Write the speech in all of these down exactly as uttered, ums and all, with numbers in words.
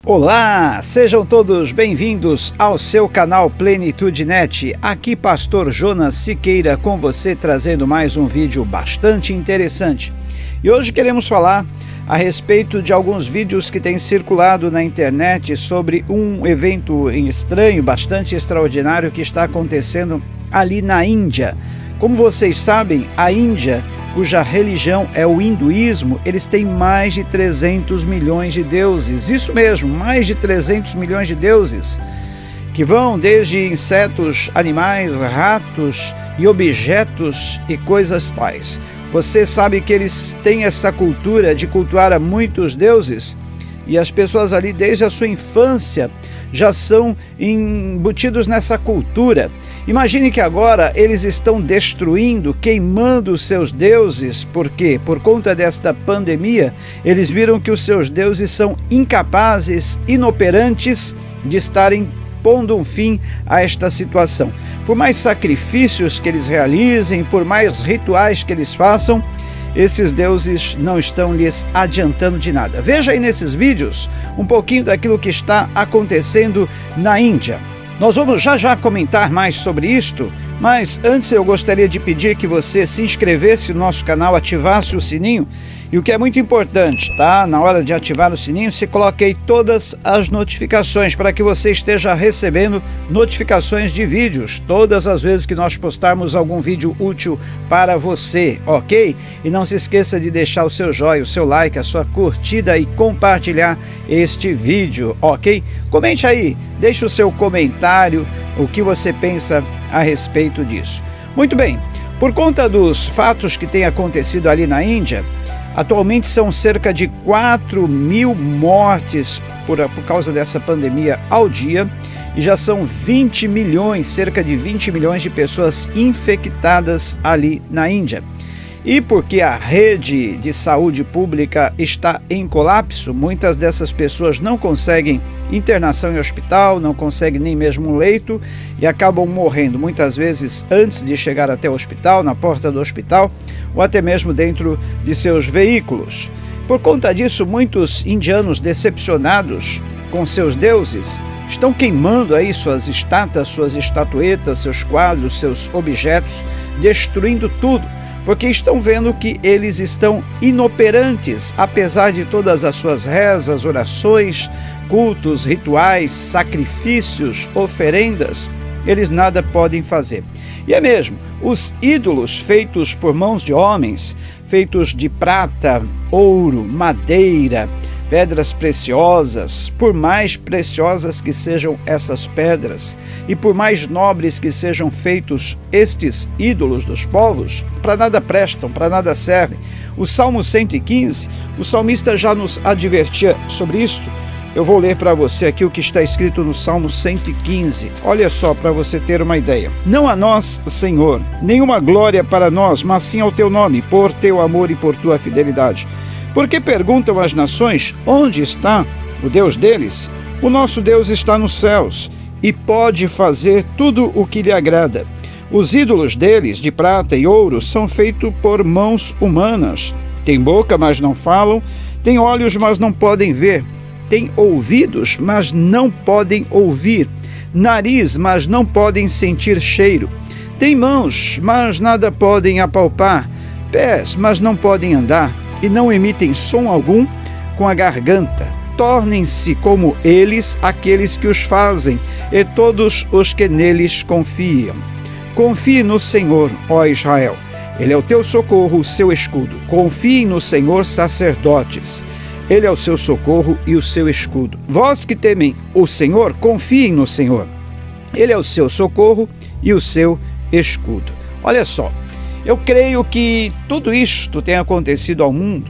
Olá, sejam todos bem-vindos ao seu canal Plenitude Net. Aqui Pastor Jonas Siqueira com você, trazendo mais um vídeo bastante interessante. E hoje queremos falar a respeito de alguns vídeos que têm circulado na internet sobre um evento estranho, bastante extraordinário que está acontecendo ali na Índia. Como vocês sabem, a Índia, cuja religião é o hinduísmo, eles têm mais de trezentos milhões de deuses. Isso mesmo, mais de trezentos milhões de deuses, que vão desde insetos, animais, ratos e objetos e coisas tais. Você sabe que eles têm essa cultura de cultuar a muitos deuses, e as pessoas ali desde a sua infância já são embutidos nessa cultura. Imagine que agora eles estão destruindo, queimando os seus deuses. Por quê? Por conta desta pandemia, eles viram que os seus deuses são incapazes, inoperantes de estarem pondo um fim a esta situação. Por mais sacrifícios que eles realizem, por mais rituais que eles façam, esses deuses não estão lhes adiantando de nada. Veja aí nesses vídeos um pouquinho daquilo que está acontecendo na Índia. Nós vamos já já comentar mais sobre isto, mas antes eu gostaria de pedir que você se inscrevesse no nosso canal, ativasse o sininho. E o que é muito importante, tá? Na hora de ativar o sininho, se coloque aí todas as notificações para que você esteja recebendo notificações de vídeos todas as vezes que nós postarmos algum vídeo útil para você, ok? E não se esqueça de deixar o seu joinha, o seu like, a sua curtida e compartilhar este vídeo, ok? Comente aí, deixe o seu comentário, o que você pensa a respeito disso. Muito bem, por conta dos fatos que têm acontecido ali na Índia, atualmente são cerca de quatro mil mortes por, por causa dessa pandemia ao dia, e já são vinte milhões, cerca de vinte milhões de pessoas infectadas ali na Índia. E porque a rede de saúde pública está em colapso, muitas dessas pessoas não conseguem internação em hospital, não conseguem nem mesmo um leito e acabam morrendo, muitas vezes antes de chegar até o hospital, na porta do hospital, ou até mesmo dentro de seus veículos. Por conta disso, muitos indianos decepcionados com seus deuses estão queimando aí suas estátuas, suas estatuetas, seus quadros, seus objetos, destruindo tudo, porque estão vendo que eles estão inoperantes, apesar de todas as suas rezas, orações, cultos, rituais, sacrifícios, oferendas, eles nada podem fazer. E é mesmo, os ídolos feitos por mãos de homens, feitos de prata, ouro, madeira, pedras preciosas, por mais preciosas que sejam essas pedras e por mais nobres que sejam feitos estes ídolos dos povos, para nada prestam, para nada servem. O Salmo cento e quinze, o salmista já nos advertia sobre isto. Eu vou ler para você aqui o que está escrito no Salmo cento e quinze. Olha só, para você ter uma ideia. Não a nós, Senhor, nenhuma glória para nós, mas sim ao teu nome, por teu amor e por tua fidelidade. Porque perguntam as nações, onde está o Deus deles? O nosso Deus está nos céus e pode fazer tudo o que lhe agrada. Os ídolos deles, de prata e ouro, são feitos por mãos humanas. Têm boca, mas não falam. Têm olhos, mas não podem ver. Têm ouvidos, mas não podem ouvir. Nariz, mas não podem sentir cheiro. Têm mãos, mas nada podem apalpar. Pés, mas não podem andar. E não emitem som algum com a garganta. Tornem-se como eles aqueles que os fazem, e todos os que neles confiam. Confie no Senhor, ó Israel. Ele é o teu socorro, o seu escudo. Confiem no Senhor, sacerdotes. Ele é o seu socorro e o seu escudo. Vós que temem o Senhor, confiem no Senhor. Ele é o seu socorro e o seu escudo. Olha só. Eu creio que tudo isto tem acontecido ao mundo.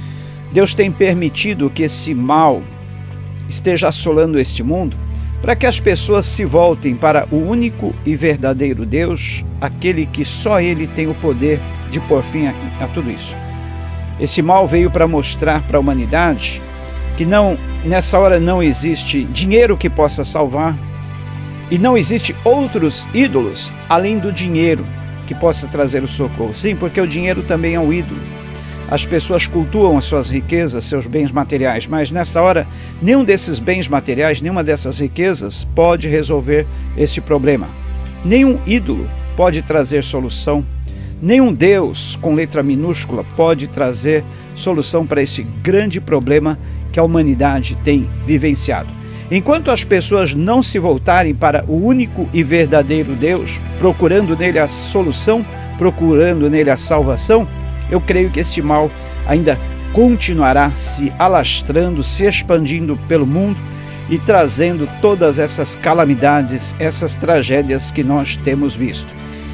Deus tem permitido que esse mal esteja assolando este mundo para que as pessoas se voltem para o único e verdadeiro Deus, aquele que só Ele tem o poder de pôr fim a, a tudo isso. Esse mal veio para mostrar para a humanidade que não, nessa hora não existe dinheiro que possa salvar e não existe outros ídolos além do dinheiro que possa trazer o socorro. Sim, porque o dinheiro também é um ídolo. as pessoas cultuam as suas riquezas, seus bens materiais, mas nessa hora, nenhum desses bens materiais, nenhuma dessas riquezas pode resolver este problema. Nenhum ídolo pode trazer solução, nenhum Deus com letra minúscula pode trazer solução para este grande problema que a humanidade tem vivenciado. Enquanto as pessoas não se voltarem para o único e verdadeiro Deus, procurando nele a solução, procurando nele a salvação, eu creio que este mal ainda continuará se alastrando, se expandindo pelo mundo e trazendo todas essas calamidades, essas tragédias que nós temos visto.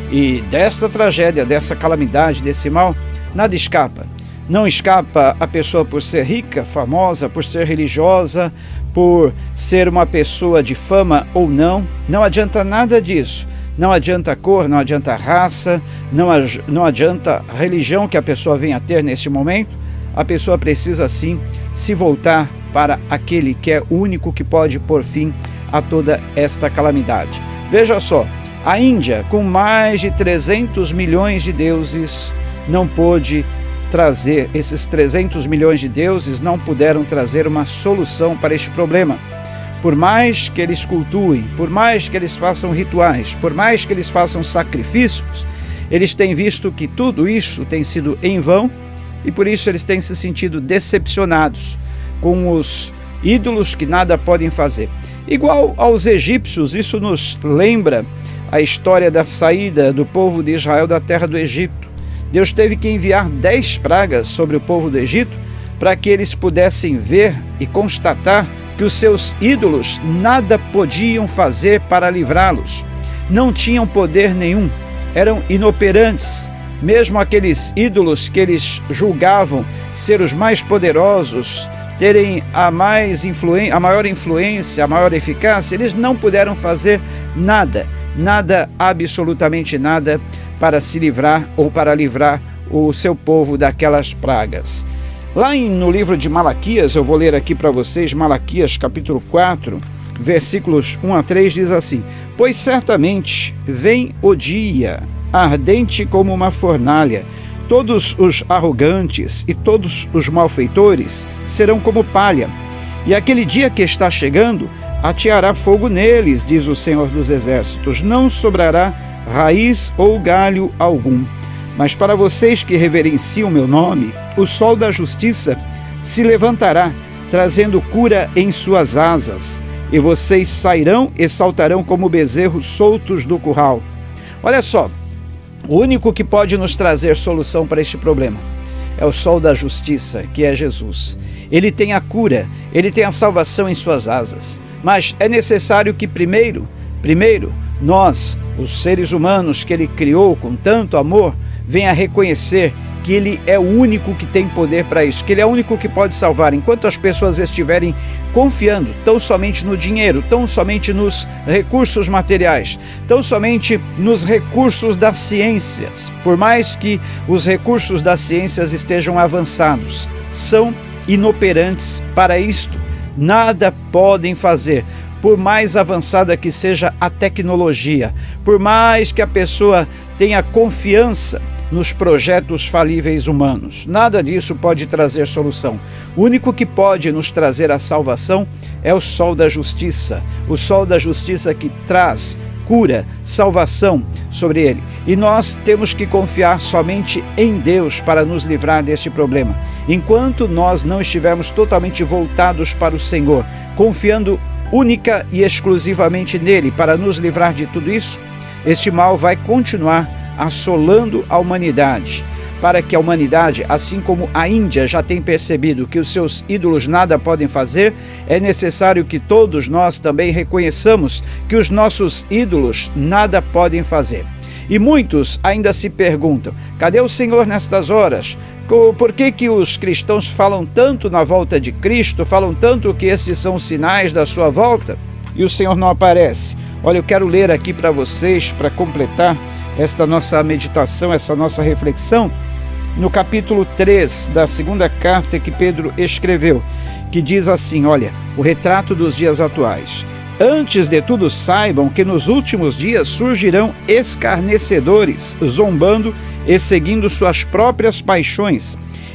E desta tragédia, dessa calamidade, desse mal, nada escapa. Não escapa a pessoa por ser rica, famosa, por ser religiosa, por ser uma pessoa de fama ou não. Não adianta nada disso. Não adianta cor, não adianta raça, não, não adianta a religião que a pessoa venha a ter neste momento. A pessoa precisa sim se voltar para aquele que é o único que pode pôr fim a toda esta calamidade. Veja só, a Índia, com mais de trezentos milhões de deuses, não pôde trazer, esses trezentos milhões de deuses não puderam trazer uma solução para este problema. Por mais que eles cultuem, por mais que eles façam rituais, por mais que eles façam sacrifícios, eles têm visto que tudo isso tem sido em vão e por isso eles têm se sentido decepcionados com os ídolos que nada podem fazer. Igual aos egípcios, isso nos lembra a história da saída do povo de Israel da terra do Egito. Deus teve que enviar dez pragas sobre o povo do Egito para que eles pudessem ver e constatar que os seus ídolos nada podiam fazer para livrá-los. Não tinham poder nenhum, eram inoperantes. Mesmo aqueles ídolos que eles julgavam ser os mais poderosos, terem a, mais influen- a maior influência, a maior eficácia, eles não puderam fazer nada, nada, absolutamente nada, para se livrar ou para livrar o seu povo daquelas pragas. Lá em, no livro de Malaquias, eu vou ler aqui para vocês, Malaquias capítulo quatro, versículos um a três, diz assim: Pois certamente vem o dia, ardente como uma fornalha, todos os arrogantes e todos os malfeitores serão como palha, e aquele dia que está chegando ateará fogo neles, diz o Senhor dos Exércitos, não sobrará raiz ou galho algum. Mas para vocês que reverenciam meu nome, o sol da justiça se levantará, trazendo cura em suas asas, e vocês sairão e saltarão como bezerros soltos do curral. Olha só, o único que pode nos trazer solução para este problema é o sol da justiça, que é Jesus. Ele tem a cura, ele tem a salvação em suas asas, mas é necessário que primeiro, primeiro, nós, os seres humanos que ele criou com tanto amor, venha reconhecer que ele é o único que tem poder para isso, que ele é o único que pode salvar. Enquanto as pessoas estiverem confiando tão somente no dinheiro, tão somente nos recursos materiais, tão somente nos recursos das ciências, por mais que os recursos das ciências estejam avançados, são inoperantes para isto. Nada podem fazer. Por mais avançada que seja a tecnologia, por mais que a pessoa tenha confiança nos projetos falíveis humanos, nada disso pode trazer solução. O único que pode nos trazer a salvação é o sol da justiça, o sol da justiça que traz cura, salvação sobre ele. E nós temos que confiar somente em Deus para nos livrar deste problema. Enquanto nós não estivermos totalmente voltados para o Senhor, confiando única e exclusivamente nele para nos livrar de tudo isso, este mal vai continuar assolando a humanidade, para que a humanidade, assim como a Índia já tem percebido que os seus ídolos nada podem fazer, é necessário que todos nós também reconheçamos que os nossos ídolos nada podem fazer. E muitos ainda se perguntam: cadê o Senhor nestas horas? Por que que os cristãos falam tanto na volta de Cristo, falam tanto que esses são os sinais da sua volta e o Senhor não aparece? Olha, eu quero ler aqui para vocês, para completar esta nossa meditação, essa nossa reflexão, no capítulo três da segunda carta que Pedro escreveu, que diz assim, olha, o retrato dos dias atuais. Antes de tudo saibam que nos últimos dias surgirão escarnecedores, zombando e seguindo suas próprias paixões.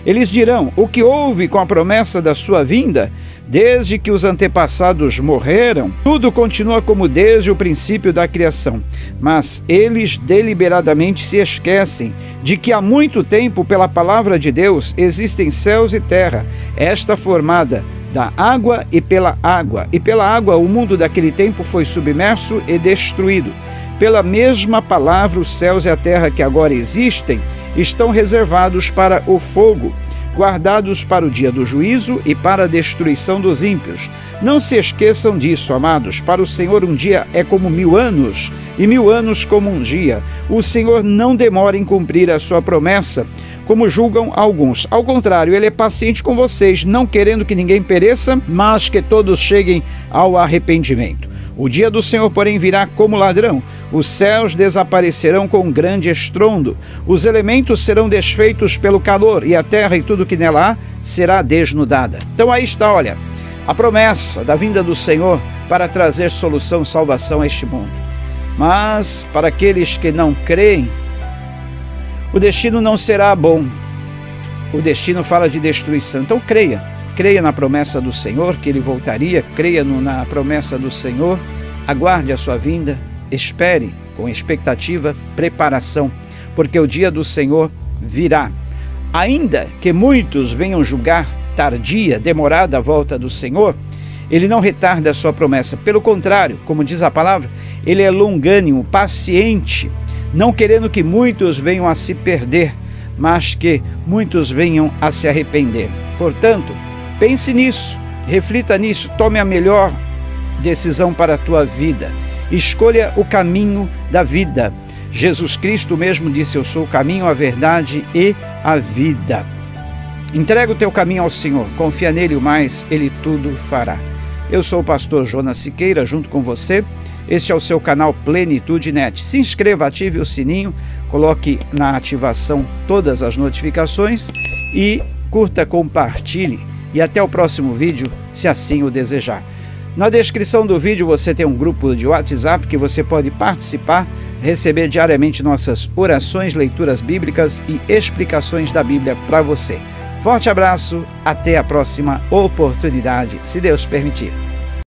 Eles dirão: o que houve com a promessa da sua vinda? Desde que os antepassados morreram, tudo continua como desde o princípio da criação. Mas eles deliberadamente se esquecem de que há muito tempo, pela palavra de Deus, existem céus e terra, esta formada da água e pela água. E pela água o mundo daquele tempo foi submerso e destruído. Pela mesma palavra, os céus e a terra que agora existem estão reservados para o fogo, guardados para o dia do juízo e para a destruição dos ímpios. Não se esqueçam disso, amados. Para o Senhor um dia é como mil anos, e mil anos como um dia. O Senhor não demora em cumprir a sua promessa, como julgam alguns. Ao contrário, Ele é paciente com vocês, não querendo que ninguém pereça, mas que todos cheguem ao arrependimento. O dia do Senhor, porém, virá como ladrão. Os céus desaparecerão com um grande estrondo. Os elementos serão desfeitos pelo calor, e a terra e tudo que nela há será desnudada. Então aí está, olha, a promessa da vinda do Senhor para trazer solução e salvação a este mundo. Mas para aqueles que não creem, o destino não será bom. O destino fala de destruição. Então creia. Creia na promessa do Senhor, que Ele voltaria, creia no, na promessa do Senhor, aguarde a sua vinda, espere com expectativa, preparação, porque o dia do Senhor virá. Ainda que muitos venham julgar tardia, demorada a volta do Senhor, Ele não retarda a sua promessa. Pelo contrário, como diz a palavra, Ele é longânimo, paciente, não querendo que muitos venham a se perder, mas que muitos venham a se arrepender. Portanto, pense nisso, reflita nisso, tome a melhor decisão para a tua vida. Escolha o caminho da vida. Jesus Cristo mesmo disse: eu sou o caminho, a verdade e a vida. Entrega o teu caminho ao Senhor, confia nele, o mais Ele tudo fará. Eu sou o pastor Jonas Siqueira, junto com você. Este é o seu canal Plenitude Net. Se inscreva, ative o sininho, coloque na ativação todas as notificações e curta, compartilhe. E até o próximo vídeo, se assim o desejar. Na descrição do vídeo você tem um grupo de WhatsApp que você pode participar, receber diariamente nossas orações, leituras bíblicas e explicações da Bíblia para você. Forte abraço, até a próxima oportunidade, se Deus permitir.